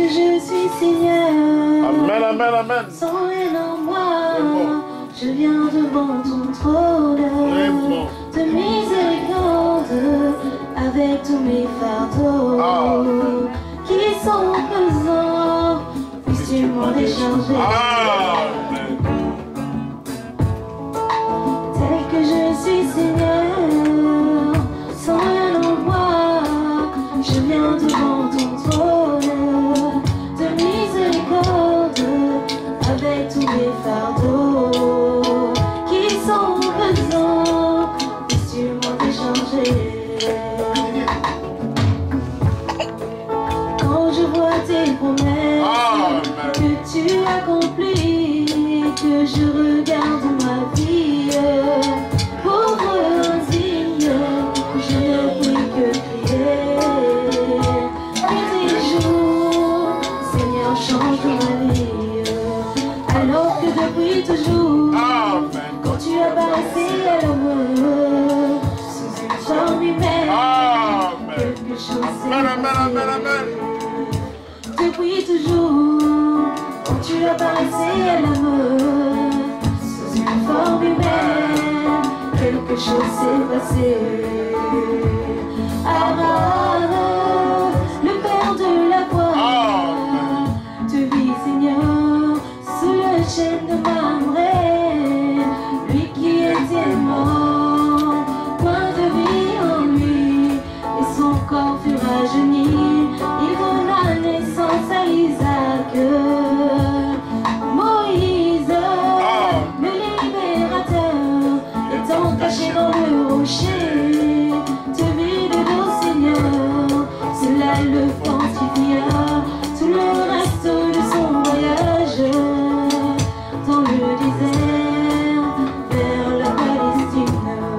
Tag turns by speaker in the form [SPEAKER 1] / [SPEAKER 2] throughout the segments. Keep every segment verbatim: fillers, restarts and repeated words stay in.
[SPEAKER 1] je suis Seigneur.
[SPEAKER 2] Amen, amen, amen.
[SPEAKER 1] Sans rien en moi, je viens devant ton trône de miséricorde avec tous mes fardeaux
[SPEAKER 2] Ah.
[SPEAKER 1] qui sont pesants. Puisses-tu m'en décharger?
[SPEAKER 2] Amen.
[SPEAKER 1] Tel que je suis Seigneur, sans rien en moi, je viens devant ton trône de miséricorde avec tous mes fardeaux qui sont pesants. Puisses-tu m'en décharger? Quand je vois tes promesses
[SPEAKER 2] Amen.
[SPEAKER 1] que tu accomplis, que je regarde ma vie, pauvre indigne, je ne puis que crier. Et des jours, Seigneur, change ma vie, alors que depuis toujours,
[SPEAKER 2] Amen.
[SPEAKER 1] quand tu apparaissais à l'homme, sous une forme humaine,
[SPEAKER 2] Amen.
[SPEAKER 1] quelque chose s'est
[SPEAKER 2] Amen, amen, amen, amen.
[SPEAKER 1] passé. Depuis toujours, quand tu apparaissais à l'homme, sous une forme humaine, quelque chose s'est passé. Abraham, le père de la foi, te vis Seigneur, sous le chêne de Mamré, lui qui était mort, point de vie en lui, et son corps fut rajeuni, il donna naissance à Isaac. Moïse, le libérateur, étant caché dans le rocher, te vit de dos Seigneur, cela le fortifia, tout le reste de son voyage, dans le désert, vers la Palestine.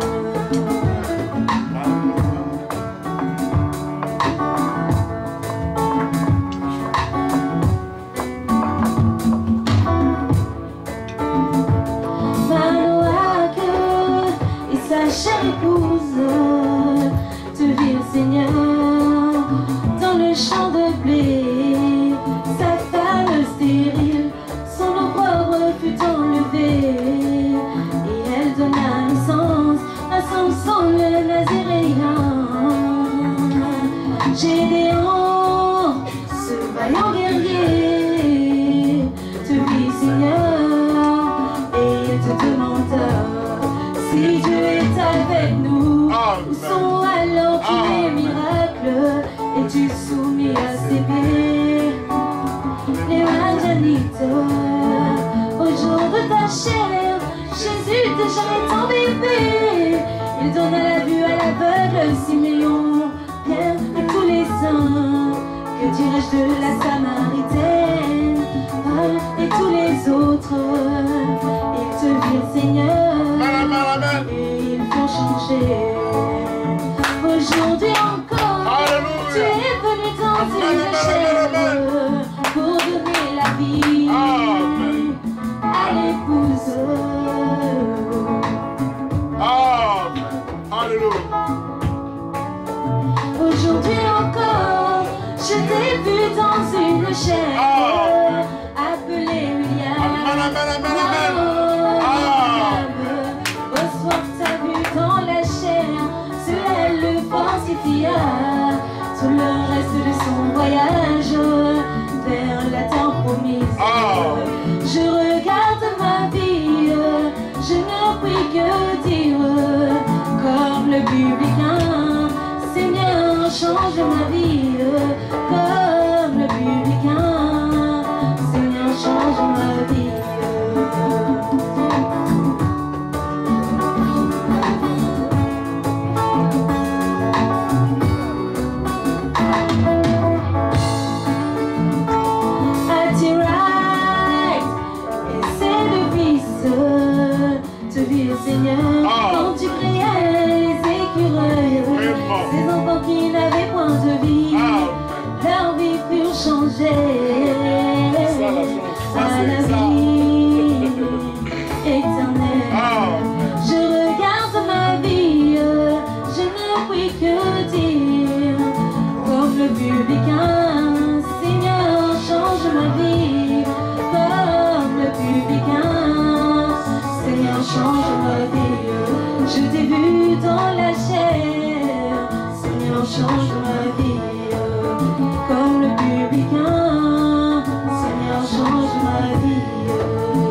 [SPEAKER 1] Manoach et sa chère épouse te virent Seigneur dans le champ de blé. Sa femme stérile, son opprobre fut enlevé et elle donna naissance à Samson le Nazaréen. Gédéon, ce vaillant guerrier, te vit Seigneur et il te demanda si Dieu est avec nous, où sont alors tous les miracles? Es-tu soumis à ses pieds? Les Madianites, au jour de ta chair, Jésus déjà est en bébé. Il donna la vue à l'aveugle, Siméon, Pierre et tous les saints. Que dirais-je de la Samaritaine, Paul et tous les autres? Ils te virent Seigneur et ils font changer. Aujourd'hui encore,
[SPEAKER 2] Alléluia.
[SPEAKER 1] tu es venu dans une chair pour donner la vie
[SPEAKER 2] Amen.
[SPEAKER 1] à l'épouse.
[SPEAKER 2] Amen. Alléluia.
[SPEAKER 1] Aujourd'hui encore, je t'ai vu dans une chair appelée William.
[SPEAKER 2] Amen, amen, amen, amen.
[SPEAKER 1] Reçois ta vue dans la chair, cela le fortifia. Tout le reste de son voyage vers la terre promise. Je regarde ma vie, je ne puis que dire, comme le publicain, Seigneur, change ma vie. Comme le publicain, Seigneur, change ma vie. Seigneur, quand tu créais les écureuils, ces enfants qui n'avaient point de vie, leur vie fut changée à la vie éternelle. Je regarde ma vie, je ne puis que dire, comme le publicain, Seigneur, change ma vie. Comme le publicain, Seigneur, change ma vie.